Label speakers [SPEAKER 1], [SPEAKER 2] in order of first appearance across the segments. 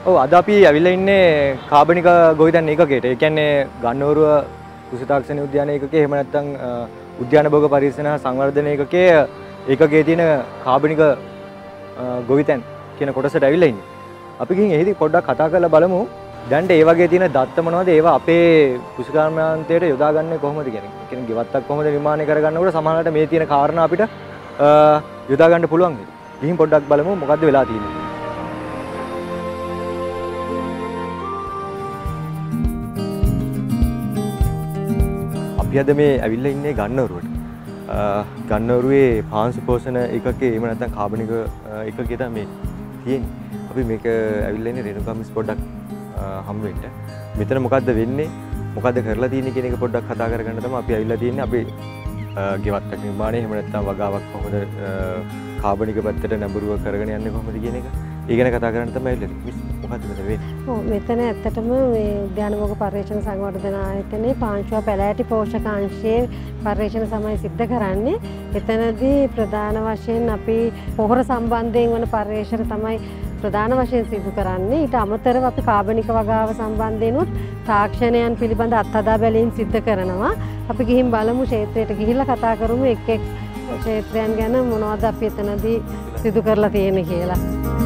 [SPEAKER 1] ඔව් අද අපි ඇවිල්ලා ඉන්නේ කාබනික ගොවිතැන් ඒකකයට. ඒ කියන්නේ ගන්නවරුව කෘෂි තාක්ෂණ උද්‍යාන ඒකකයේ එහෙම නැත්නම් උද්‍යාන භෝග පරිශ්‍රණ සංවර්ධන ඒකකයේ ඒකකයේ තියෙන කාබනික ගොවිතැන් කියන කොටසට ඇවිල්ලා ඉන්නේ. අපි ගිහින් එහිදී පොඩ්ඩක් කතා කරලා බලමු. දැන් ඒ වගේ තියෙන දත්ත මොනවද? ඒවා අපේ කෘෂිකාර්මාන්තයට යොදාගන්නේ කොහොමද කියන්නේ. ඒ කියන්නේ ගෙවත්තක් කොහොමද නිර්මාණය කරගන්නකොට සමහරවිට මේ තියෙන කාරණා අපිට යොදා ගන්න පුළුවන්. ගිහින් පොඩ්ඩක් බලමු මොකද්ද වෙලා තියෙන්නේ. අපි අද මේ ඇවිල්ලා ඉන්නේ ගන්නවරුවට. ගන්නවරුවේ පාංශු පෝෂණ ඒකකයේ එහෙම නැත්නම් කාබනික ඒකකයේ තමයි මේ තියෙන්නේ. අපි මේක ඇවිල්ලා ඉන්නේ රේණුකා මිස් පොඩ්ඩක් හම් වෙන්න. මෙතන මොකද්ද වෙන්නේ? මොකද්ද කරලා තියෙන්නේ කියන එක පොඩ්ඩක් කතා කරගන්න තමයි අපි ඇවිල්ලා තියෙන්නේ. අපි ගෙවත්තක් නිර්මාණය එහෙම නැත්නම් වගාවක් කොහොමද කාබනික පැත්තට නැඹුරුව කරගෙන යන්නේ කොහොමද කියන එක. ඒ ගැන කතා කරන්න තමයි ඇවිල්ලා තියෙන්නේ. මොකද්ද මෙතන වෙන්නේ?
[SPEAKER 2] ඔව් මෙතන ඇත්තටම මේ උද්‍යාන භෝග පර්යේෂණ සංවර්ධන ආයතනයේ පාංශුව පැලෑටි පෝෂකාංශයේ පර්යේෂණ සමය සිද්ධ කරන්නේ. එතනදී ප්‍රධාන වශයෙන් අපි පොහොර සම්බන්ධයෙන් වන පර්යේෂණ තමයි ප්‍රධාන වශයෙන් සිදු කරන්නේ. ඊට අමතරව අපි කාබනික වගාව සම්බන්ධයෙන් උත් තාක්ෂණයන් පිළිබඳ අත්හදා බැලීම් සිද්ධ කරනවා. අපි ගිහින් බලමු ක්ෂේත්‍රයට ගිහිල්ලා කතා කරමු එක් එක් ක්ෂේත්‍රයන් ගැන මොනවද අපි එතනදී සිදු කරලා තියෙන්නේ කියලා.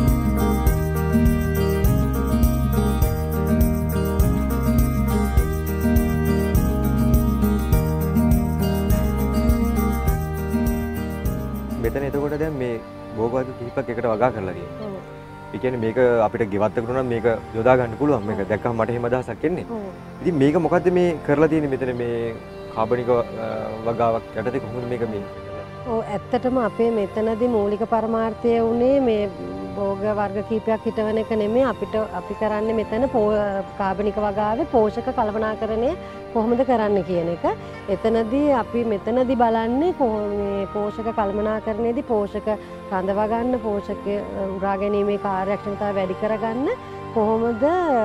[SPEAKER 1] මෙතන එතකොට දැන් මේ භෝග කිහිපයක් එකට වගා කරලා තියෙනවා. ඒ කියන්නේ මේක අපිට ගෙවත්තකට උනත් මේක යොදා ගන්න පුළුවන්. මේක දැක්කම මට එහෙම අදහසක් එන්නේ. ඉතින් මේක මොකද්ද මේ කරලා තියෙන්නේ මෙතන මේ කාබනික වගාවක් යටතේ කොහොමද මේක මේ?
[SPEAKER 2] ඔව් ඇත්තටම අපේ මෙතනදී මූලික පරමාර්ථය උනේ මේ භෝග වර්ග කීපයක් හිටවන එක නෙමෙයි අපි කරන්නේ මෙතන කාබනික වගාවේ පෝෂක කළමනාකරණය කොහොමද කරන්න කියන එක. එතනදී අපි මෙතනදී බලන්නේ මේ පෝෂක කළමනාකරණයේදී පෝෂක රඳවා ගන්න පෝෂක උරා ගැනීමේ කාර්යක්ෂමතාව වැඩි කරගන්න කොහොමද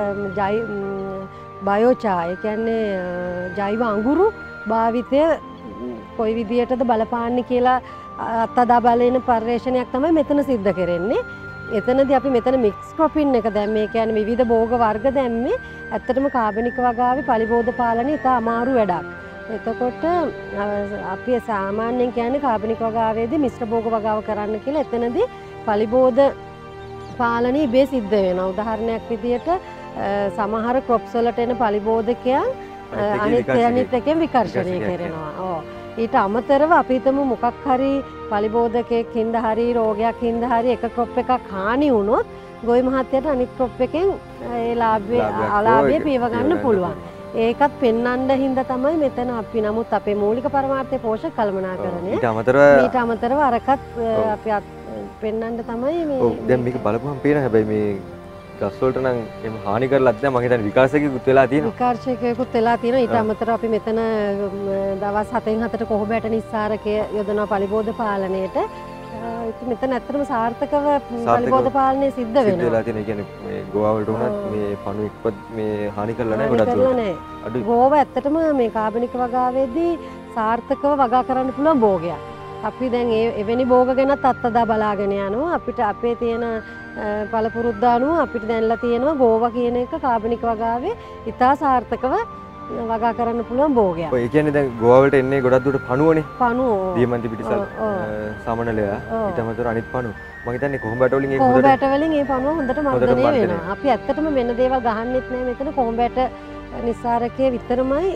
[SPEAKER 2] බයෝචා ඒ කියන්නේ ජෛව අඟුරු භාවිතය කොයි විදියටද බලපාන්නේ කියලා අත්දැක බලන පර්යේෂණයක් තමයි මෙතන සිද්ධ කරන්නේ. එතනදී අපි මෙතන මික්ස් ක්‍රොපින් එක දැම්මේ. ඒ කියන්නේ විවිධ භෝග වර්ග දැම්මේ. ඇත්තටම කාබනික වගාවේ පලිබෝධ පාලනය ඉතා අමාරු වැඩක්. එතකොට අපි සාමාන්‍යයෙන් කියන්නේ කාබනික වගාවේදී මිශ්‍ර භෝග වගාව කරන්න කියලා. එතනදී පලිබෝධ පාලනය ඉබේ සිද්ධ වෙනවා. උදාහරණයක් විදියට සමහර ක්‍රොප්ස් වලට එන පලිබෝධකයන් අනිත් එකෙන් විකර්ෂණය කරනවා. ඔව්. ඊට අමතරව අපි හිතමු මොකක් හරි පලිබෝධකයක් හින්දා හරි රෝගයක් හින්දා හරි එක ක්‍රොප් එකක් හානි වුණොත් ගොවි මහත්තයාට අනිත් ක්‍රොප් එකෙන් ඒ අලාභය පියව ගන්න පුළුවන්. ඒකත් පෙන්වන්න හින්දා තමයි මෙතන අපි නමුත් අපේ මූලික පරමාර්ථය පෝෂක කළමනාකරණය. ඊට අමතරව අරකත් අපි පෙන්වන්න තමයි මේ.
[SPEAKER 1] ඔව් දැන් මේක බලපුවම පේන හැබැයි මේ ගස් වලට නම් එහෙම හානි කරලත් නැහැ. මම හිතන්නේ විකාශයකුත් වෙලා තියෙනවා.
[SPEAKER 2] විකාශයකුත් වෙලා තියෙනවා. ඊට අමතරව අපි මෙතන දවස් 7න් 7ට කොහොබැට නිස්සාරකය යොදනවා පලිබෝධ පාලනයට. ඉතින් මෙතන ඇත්තටම සාර්ථකව පලිබෝධ පාලනය සිද්ධ වෙනවා. සිද්ධ වෙලා තියෙනවා. ඒ කියන්නේ මේ ගෝවා වලට උනත් මේ පණු එක්කවත් මේ හානි කරලා නැහැ ගොඩක් දුරට. ගෝවා ඇත්තටම මේ කාබනික වගාවේදී සාර්ථකව වගා කරන්න පුළුවන් භෝගයක්. අපි දැන් එවැනි භෝග ගැනත් අත්දැක බලාගෙන යනවා. අපිට අපේ තියෙන පළපුරුද්ද අනුව අපිට දැන්ලා තියෙනවා ගෝවා කියන එක කාබනික වගාවේ ඉතා සාර්ථකව වගා කරන්න පුළුවන් භෝගයක්.
[SPEAKER 1] ඔය කියන්නේ දැන් ගෝවා වලට එන්නේ ගොඩක් දුරට පණුවනේ.
[SPEAKER 2] පණුව.
[SPEAKER 1] දියමන්ති පිටිසල් සමනලයා ඊට අමතරව අනිත් පණුව. මම හිතන්නේ කොහොඹැට වලින් ඒක හොඳට
[SPEAKER 2] කොහොඹැට වලින් මේ පණුව හොඳට මර්ධනය වෙනවා. අපි ඇත්තටම වෙන දේවල් ගහන්නෙත් නෑ මෙතන කොහොඹැට නිස්සාරකයේ විතරමයි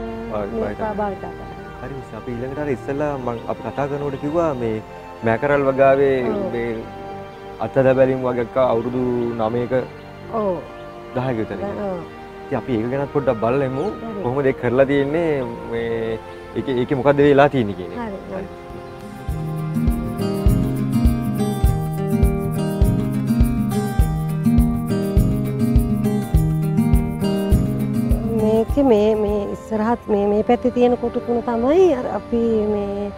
[SPEAKER 2] භාවිත කරන්නේ.
[SPEAKER 1] හරි මිස් අපි ඊළඟට අර ඉස්සෙල්ලා මම අපි කතා කරනකොට කිව්වා මේ මෑකරල් වගාවේ මේ අත්දැක බැලීම් වගේක අවුරුදු 9ක
[SPEAKER 2] ඔව්
[SPEAKER 1] 10ක විතර. ඉතින් අපි ඒක ගැන පොඩ්ඩක් බලමු කොහොමද ඒක කරලා තියෙන්නේ මේ ඒකේ මොකද්ද වෙලා තියෙන්නේ කියන එක.
[SPEAKER 2] හරි. මේ ඉස්සරහත් මේ පැත්තේ තියෙන කොටුකුණ තමයි අපි මේ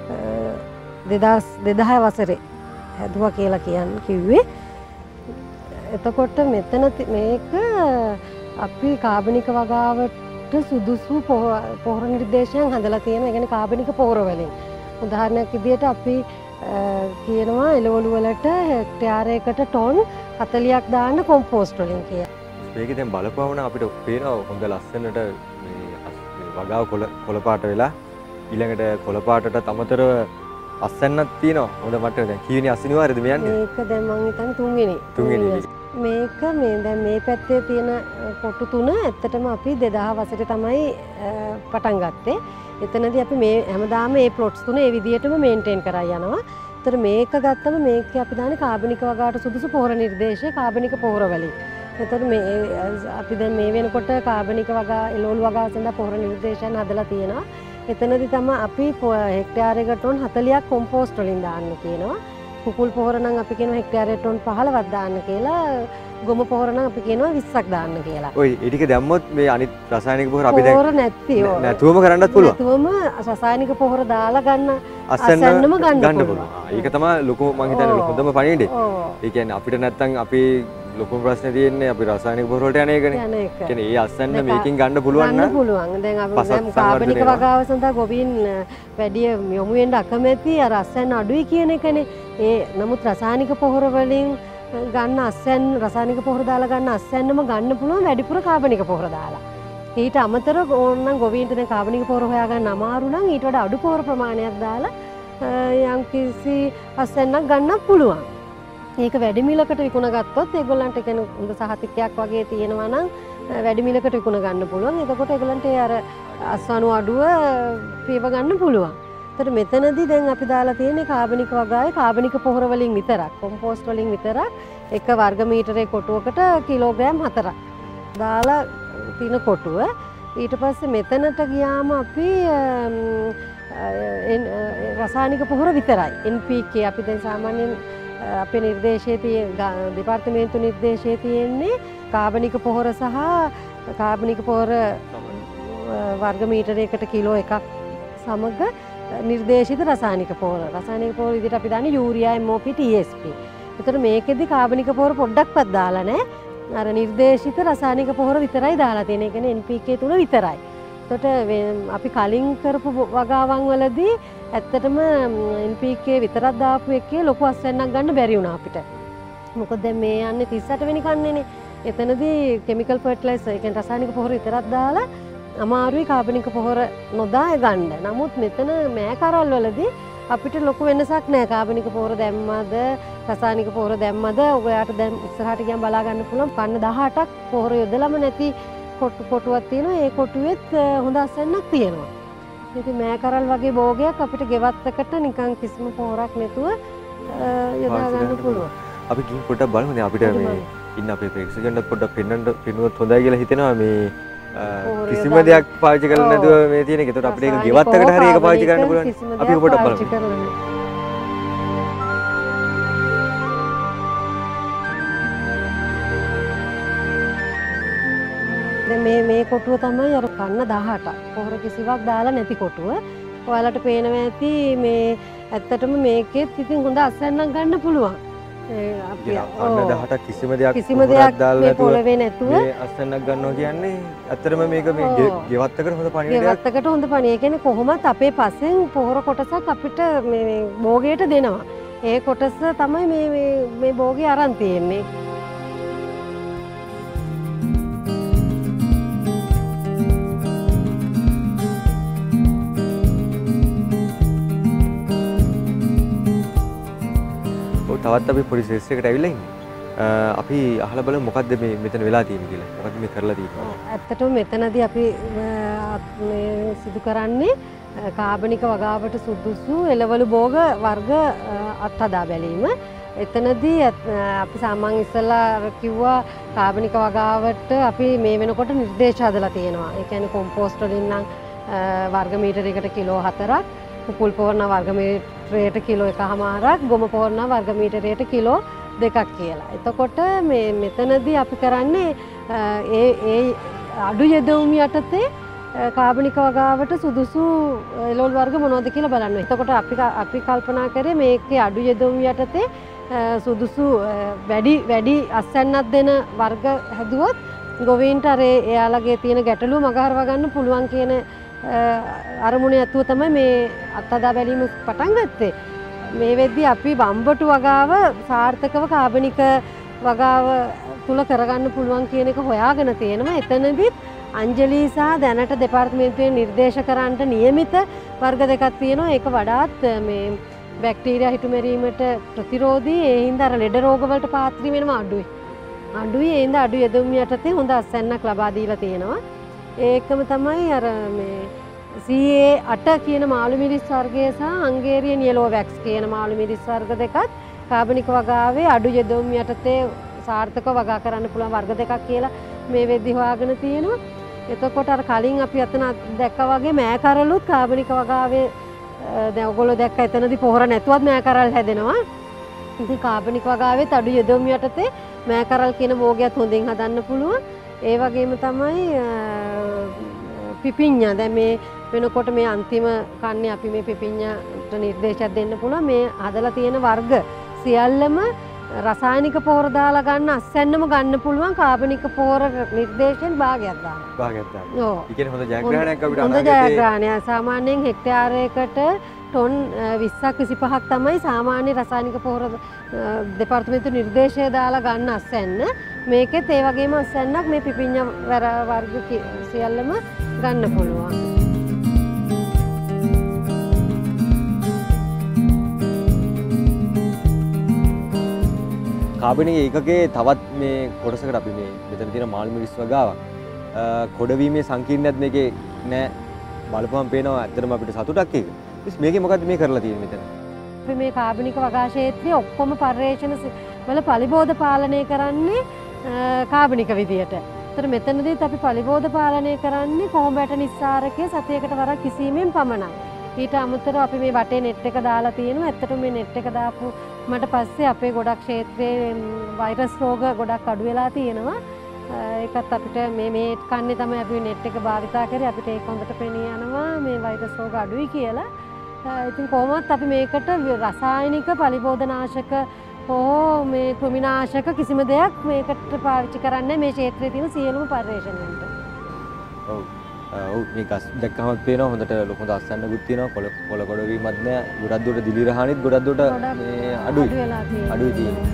[SPEAKER 2] 2010 වසරේ හැදුවා කියලා කිව්වේ. එතකොට මෙතන මේක අපි කාබනික වගාවට සුදුසු පොහොර නිර්දේශයන් හදලා තියෙනවා. ඒ කියන්නේ කාබනික පොහොර වලින්. උදාහරණයක් විදිහට අපි කියනවා එළවලු වලට හෙක්ටයාරයකට ටොන් 40ක් දාන්න කොම්පෝස්ට් වලින් කියලා.
[SPEAKER 1] මේකේ දැන් බලපුවම නම් අපිට පේනවා හොඳ ලස්සනට මේ වගාව කොළ පාට වෙලා ඊළඟට කොළ පාටට අමතරව අස්සන්නක් තියෙනවා. හොඳ මට්ටමේ දැන් කීවෙනි අස්සිනිවාරයේද මේ යන්නේ?
[SPEAKER 2] මේක දැන් මම හිතන්නේ තුන්වෙනි. මේක මේ දැන් මේ පැත්තේ තියෙන කොටු තුන ඇත්තටම අපි 2000 වසරේ තමයි පටන් ගත්තේ. එතනදී අපි මේ හැමදාම මේ ප්ලොට්ස් තුන ඒ විදිහටම මේන්ටේන් කරා යනවා. ඒතර මේක ගත්තම මේක අපි දාන්නේ කාබනික වගාවට සුදුසු පොහොර නිර්දේශය කාබනික පොහොර වලින්. එතකොට මේ අපි දැන් මේ වෙනකොට කාබනික වගා එළවලු වගාව සඳහා පොහොර නිර්දේශයන් හදලා තියෙනවා. එතනදී තමයි අපි හෙක්ටයාරයකට ටොන් 40ක් කොම්පෝස්ට් වලින් දාන්න කියනවා. කුකුල් පොහොර නම් අපි කියනවා හෙක්ටයාරයට ටොන් 15ක් දාන්න කියලා. ගොම පොහොර නම් අපි කියනවා 20ක් දාන්න කියලා.
[SPEAKER 1] ඔය ඒ ටික දැම්මොත් මේ අනිත් රසායනික පොහොර අපි දැන්
[SPEAKER 2] පොහොර
[SPEAKER 1] නැතුවම කරන්නත් පුළුවන්.
[SPEAKER 2] නැතුවම රසායනික පොහොර දාලා ගන්න අසන්නම ගන්න පුළුවන්.
[SPEAKER 1] ඒක තමයි ලොකු මං හිතන්නේ හොඳම පණිවිඩය. ඒ කියන්නේ අපිට නැත්තම් අපි ලොකුම ප්‍රශ්නේ තියෙන්නේ අපි රසායනික පොහොර වලට යන එකනේ. කියන්නේ ඒ අස්සන්න මේකෙන් ගන්න පුළුවන් නම්
[SPEAKER 2] ගන්න පුළුවන්. දැන් අපි දැන් කාබනික වගාව සඳහා ගොවීන් වැඩි යොමු වෙන්න අකමැති අර අස්සන්න අඩුයි කියන එකනේ. ඒ නමුත් රසායනික පොහොර වලින් ගන්න අස්සන් රසායනික පොහොර දාලා ගන්න අස්සන්නම ගන්න පුළුවන් වැඩිපුර කාබනික පොහොර දාලා. ඊට අමතරව ඕනනම් ගොවීන්ට දැන් කාබනික පොහොර හොයාගන්න අමාරු නම් ඊට වඩා අඩු පොහොර ප්‍රමාණයක් දාලා යම්කිසි අස්සන්නක් ගන්නත් පුළුවන්. ඒක වැඩි මිලකට විකුණ ගත්තොත් ඒගොල්ලන්ට කියන්නේ හොඳ සහතිකයක් වගේ තියෙනවා නම් වැඩි මිලකට විකුණ ගන්න පුළුවන්. එතකොට ඒගොල්ලන්ට අර අස්වනු අඩුව පීව ගන්න පුළුවන්. ඒතර මෙතනදී දැන් අපි දාලා තියෙන්නේ කාබනික වගාවේ කාබනික පොහොර වලින් විතරක් කොම්පෝස්ට් වලින් විතරක් එක වර්ග මීටරේ කොටුවකට කිලෝග්‍රෑම් 4ක් දාලා තියෙන කොටුව. ඊට පස්සේ මෙතනට ගියාම අපි රසායනික පොහොර විතරයි. NPK අපි දැන් සාමාන්‍යයෙන් අපේ නිර්දේශයේ තියෙන දෙපාර්තමේන්තු නිර්දේශයේ තියෙන්නේ කාබනික පොහොර සහ කාබනික පොහොර වර්ග මීටරයකට කිලෝ එකක් සමග නිර්දේශිත රසායනික පොහොර. රසායනික පොහොර විදිහට අපි දාන්නේ යූරියා MOP TSP. ඒතර මේකෙදි කාබනික පොහොර පොඩ්ඩක්වත් දාලා නැහැ. අර නිර්දේශිත රසායනික පොහොර විතරයි දාලා තියෙන්නේ. ඒ කියන්නේ NPK තුන විතරයි. එතකොට අපි කලින් කරපු වගාවන් වලදී ඇත්තටම NPK විතරක් දාපු එකේ ලොකු අස්වැන්නක් ගන්න බැරි වුණා අපිට. මොකද දැන් මේ යන්නේ 38 වෙනි කන්නේනේ. එතනදී කිමිකල් ෆර්ටිලයිසර් ඒ කියන්නේ රසායනික පොහොර විතරක් දාලා අමාරුයි කාබනික පොහොර නොදා ගන්න. නමුත් මෙතන මෑ කරල් වලදී අපිට ලොකු වෙනසක් නැහැ. කාබනික පොහොර දැම්මද රසායනික පොහොර දැම්මද ඔයාලට දැන් ඉස්සරහට ගියන් බලා ගන්න පුළුවන්. කන්න 18ක් පොහොර යොදලම නැති කොටුවක් තියෙනවා. ඒ කොටුවෙත් හොඳ අස්වැන්නක් තියෙනවා. ඉතින් මෑ කරල් වගේ භෝගයක් අපිට ගෙවත්තකට නිකන් කිසිම පොහොරක් නැතුව යොදා ගන්න පුළුවන්.
[SPEAKER 1] අපි ගිහින් පොඩ්ඩක් බලමු. දැන් අපිට මේ ඉන්න අපේ ප්‍රේක්ෂකයන්ට පොඩ්ඩක් පෙන්වුවොත් හොඳයි කියලා හිතෙනවා මේ කිසිම දෙයක් පාවිච්චි කරලා නැතුව මේ තියෙන එක. ඒකට අපිට ඒක ගෙවත්තකට හරි ඒක පාවිච්චි කරන්න පුළුවන්. අපි පොඩ්ඩක් බලමු.
[SPEAKER 2] මේ කොටුව තමයි අර කන්න 18ක් පොහොර කිසිවක් දාලා නැති කොටුව. ඔයාලට පේනවා ඇති මේ ඇත්තටම මේකෙත් ඉතින් හොඳ අස්වැන්නක් ගන්න පුළුවන්.
[SPEAKER 1] අපි කන්න 18ක් කිසිම දෙයක්
[SPEAKER 2] දාලා නැතුව පොළවේ නැතුව
[SPEAKER 1] මේ අස්වැන්නක් ගන්නවා කියන්නේ ඇත්තටම මේක මේ ගෙවත්තකට හොඳ පණිවිඩයක්.
[SPEAKER 2] ගෙවත්තකට හොඳ පණිවිඩය. ඒ කියන්නේ කොහොමත් අපේ පස්සෙන් පොහොර කොටසක් අපිට මේ භෝගයට දෙනවා. ඒ කොටස තමයි මේ භෝගේ අරන් තියෙන්නේ.
[SPEAKER 1] තවත් අපි පොඩි ශේෂ්ත්‍රයකට ඇවිල්ලා ඉන්නේ. අපි අහලා බලමු මොකද්ද මේ මෙතන වෙලා තියෙන්නේ කියලා. මොකද්ද මේ කරලා තියෙන්නේ?
[SPEAKER 2] ඇත්තටම මෙතනදී අපි මේ සිදු කරන්නේ කාබනික වගාවට සුදුසු එළවලු භෝග වර්ග අත්හදා බැලීම. එතනදී අපි සාමාන්‍ය ඉස්සලා කිව්වා කාබනික වගාවට අපි මේ වෙනකොට නිර්දේශ හදලා තියෙනවා. ඒ කියන්නේ කොම්පෝස්ට් වලින් නම් වර්ග මීටරයකට කිලෝ 4ක්, කුකුල් පොහොර නම් වර්ග මීටරයකට කිලෝ 1.5ක්, ගොම පොහොර නම් වර්ග මීටරයකට කිලෝ 2ක් කියලා. එතකොට මේ මෙතනදී අපි කරන්නේ ඒ අඩු යෙදවුම් යටතේ කාබනික වගාවට සුදුසු එළවලු වර්ග මොනවද කියලා බලන්න. එතකොට අපි කල්පනා කරේ මේකේ අඩු යෙදවුම් යටතේ සුදුසු වැඩි අස්වැන්නක් දෙන වර්ග හැදුවොත් ගොවීන්ට අර එයාලගේ තියෙන ගැටලුව මගහරවා ගන්න පුළුවන් කියන අරමුණ ඇතුව තමයි මේ අත්හදා බැලීම පටන් ගත්තේ. මේ වෙද්දී අපි වම්බටු වගාව සාර්ථකව කාබනික වගාව තුල කරගන්න පුළුවන් කියන එක හොයාගෙන තියෙනවා. එතනදිත් අංජලි සහ දැනට දෙපාර්තමේන්තුවේ නිර්දේශ කරන්නට නියමිත වර්ග දෙකක් තියෙනවා. ඒක වඩාත් මේ බැක්ටීරියා හිටුමැරීමට ප්‍රතිරෝධී. ඒ හින්දා අර ලෙඩ රෝග වලට පාත්‍රි වෙනවා අඩුයි. ඒ හින්දා අඩු යෙදුම් යටතේ හොඳ අස්වැන්නක් ලබා දීලා තියෙනවා. ඒකම තමයි අර මේ CA8 කියන මාළු මිරිස් වර්ගය සහ හංගේරියන් යෙලෝ වැක්ස් කියන මාළු මිරිස් වර්ග දෙකත් කාබනික වගාවේ අඩු යෙදුම් යටතේ සාර්ථකව වගා කරන්න පුළුවන් වර්ග දෙකක් කියලා මේ වෙද්දි හොයාගෙන තියෙනවා. එතකොට අර කලින් අපි අතන දැක්කා වගේ මෑකරලුත් කාබනික වගාවේ දැන් ඔයගොල්ලෝ දැක්ක එතනදී පොහොර නැතුවත් මෑකරල් හැදෙනවා. ඉතින් කාබනික වගාවෙත් අඩු යෙදුම් යටතේ මෑකරල් කියන භෝගයත් හොඳින් හදන්න පුළුවන්. ඒ වගේම තමයි පිපිඤ්ඤා. දැන් මේ වෙනකොට මේ අන්තිම කන්නේ අපි මේ පිපිඤ්ඤාට නිර්දේශයක් දෙන්න පුළුවන්. මේ හදලා තියෙන වර්ග සියල්ලම රසායනික පොහොර දාලා ගන්න අස්වැන්නම ගන්න පුළුවන් කාබනික පොහොර නිර්දේශයෙන් භාගයක් දානවා.
[SPEAKER 1] භාගයක් දානවා. ඔව්. ඒ කියන්නේ හොඳ ජයග්‍රහණයක් අපිට
[SPEAKER 2] හොඳ ජයග්‍රහණයක්. සාමාන්‍යයෙන් හෙක්ටයාරයකට ටොන් 20ක් 25ක් තමයි සාමාන්‍ය රසායනික පොහොර දෙපාර්තමේන්තු නිර්දේශය දාලා ගන්න අස්වැන්න. මේකෙත් ඒ වගේම අස්වැන්නක් මේ පිපිඤ්ඤා වර්ග සියල්ලම ගන්න පුළුවන්.
[SPEAKER 1] කාබනික ඒකකයේ තවත් මේ කොටසකට අපි මේ මෙතන තියෙන මාළු මිරිස් වගාවක් කොඩවීමේ සංකීර්ණයක් මේකේ නෑ. බලපුවම පේනවා ඇත්තටම අපිට සතුටක් ඒක. ඉතින් මේකේ මොකද්ද මේ කරලා තියෙන්නේ මෙතන?
[SPEAKER 2] අපි මේ කාබනික වගා ක්ෂේත්‍රයේ ඔක්කොම පර්යේෂණ වල පලිබෝධ පාලනය කරන්නේ කාබනික විදියට. ඒතර මෙතනදීත් අපි පලිබෝධ පාලනය කරන්නේ කොහොඹට නිස්සාරකයේ සතියකට වරක් කිසීමෙන් පමණයි. ඊට අමතරව අපි මේ වටේ නෙට් එක දාලා තියෙනවා. ඇත්තටම මේ නෙට් එක දාපු මට පස්සේ අපේ ගොඩක් ක්ෂේත්‍රයේ වෛරස් රෝග ගොඩක් අඩු වෙලා තියෙනවා. ඒකත් අපිට මේ කන්නේ තමයි අපි නෙට් එක භාවිතා කරේ. අපිට ඒක හොඳට පෙනී යනවා මේ වෛරස් රෝග අඩුයි කියලා. ඉතින් කොහොමවත් අපි මේකට රසායනික පලිබෝධනාශක හෝ මේ කෘමිනාශක කිසිම දෙයක් මේකට පාවිච්චි කරන්නේ මේ ක්ෂේත්‍රයේ තියෙන සියලුම පර්යේෂණයන්ට.
[SPEAKER 1] ඔව්. ඔව් මේ ගස් දැක්කම පේනවා හොඳට ලොකු අස්වැන්නකුත් තියෙනවා. කොළ කොට වීමත් නෑ. ගොඩක් දුරට දිලි රහණිත් ගොඩක් දුරට මේ අඩුයි තියෙන්නේ.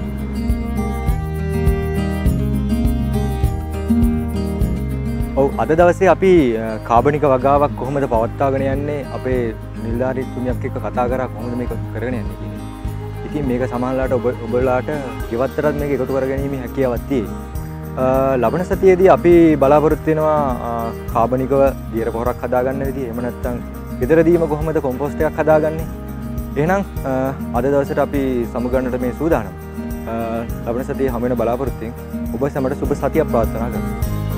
[SPEAKER 1] ඔව් අද දවසේ අපි කාබනික වගාවක් කොහොමද පවත්වාගෙන යන්නේ අපේ නිලධාරීතුමියක් එක්ක කතා කරා කොහොමද මේක කරගෙන යන්නේ කියන එක. ඉතින් මේක සමහරලාට ඔබලාට ගෙවත්තරත් මේක එකතු කරගැනීමේ හැකියාවක් තියෙනවා. ලබන සතියේදී අපි බලාපොරොත්තු වෙනවා කාබනිකව දියර පොහොරක් හදාගන්න විදිහ. එහෙම නැත්නම් ගෙදරදීම කොහොමද කොම්පෝස්ට් එකක් හදාගන්නේ. එහෙනම් අද දවසට අපි සමුගන්නට මේ සූදානම්. ලබන සතියේ හැම වෙන බලාපොරොත්තුෙන් ඔබ සැමට සුබ සතියක් ප්‍රාර්ථනා කරනවා.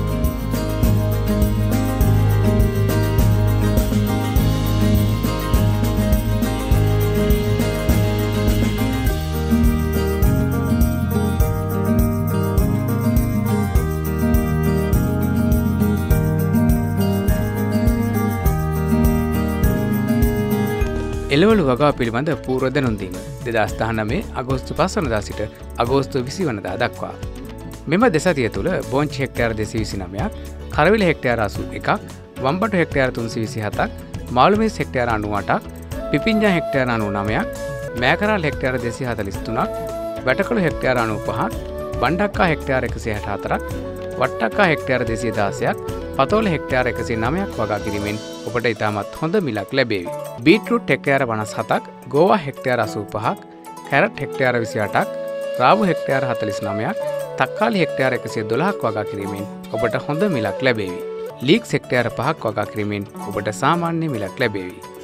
[SPEAKER 3] එළවලු වගාව පිළිබඳ පූර්ව දැනුම් දීම 2019 අගෝස්තු 5 වනදා සිට අගෝස්තු 20 වනදා දක්වා. මෙම දෙසතිය තුළ බෝංචි හෙක්ටයාර 229ක්, කරවිල හෙක්ටයාර 81ක්, වම්බටු හෙක්ටයාර 327ක්, මාළුමිරිස් හෙක්ටයාර 98ක්, පිපිඤ්ඤා හෙක්ටයාර 99ක්, මෑකරල් හෙක්ටයාර 243ක්, වැටකොළු හෙක්ටයාර 95ක්, බණ්ඩක්කා හෙක්ටයාර 164ක්, වට්ටක්කා හෙක්ටයාර 216ක්, පතෝල හෙක්ටයාර 109ක් වගා කිරීමෙන් ඔබට ඉතාමත් හොඳ මිලක් ලැබේවි. බීට්රූට් හෙක්ටයාර 57ක්, ගෝවා හෙක්ටයාර 85ක්, කැරට් හෙක්ටයාර 28ක්, රාවු හෙක්ටයාර 49ක්, තක්කාලි හෙක්ටයාර 112ක් වගා කිරීමෙන් ඔබට හොඳ මිලක් ලැබේවි. ලීක්ස් හෙක්ටයාර 5ක් වගා කිරීමෙන් ඔබට සාමාන්‍ය මිලක් ලැබේවි.